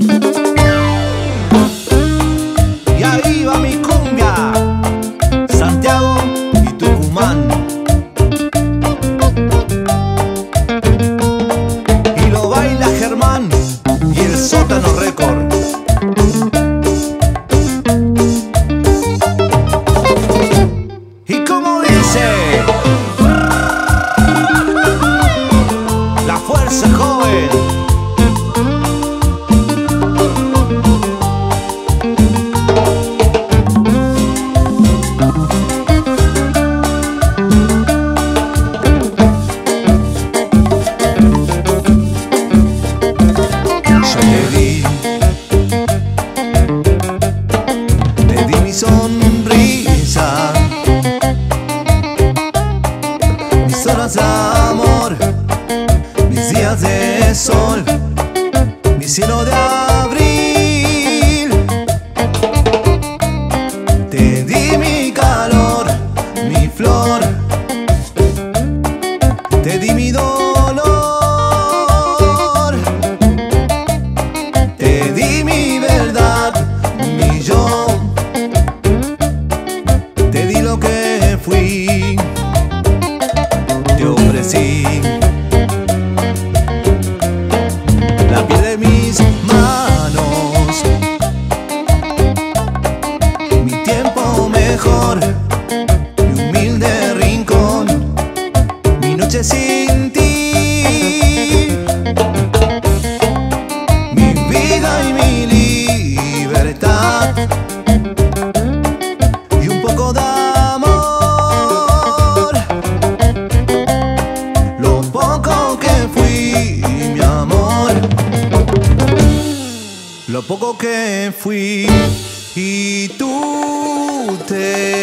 Y ahí va mi cumbia, Santiago y Tucumán. Y lo baila Germán y el Sótano Record. Y como dice, la fuerza joven. Te di mi sonrisa, mis horas de amor, mis días de sol, mi cielo de abril. Te di mi calor, mi flor, te di mi dolor, te di mi verdad, mi yo, te di lo que fui, te ofrecí la piel de mis manos, mi tiempo mejor, mi humilde rincón, mi noche sin ti, mi vida y mi libertad, y un poco de amor, lo poco que fui, mi amor, lo poco que fui. Y tú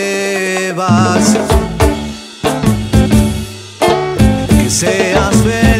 te vas, que seas feliz.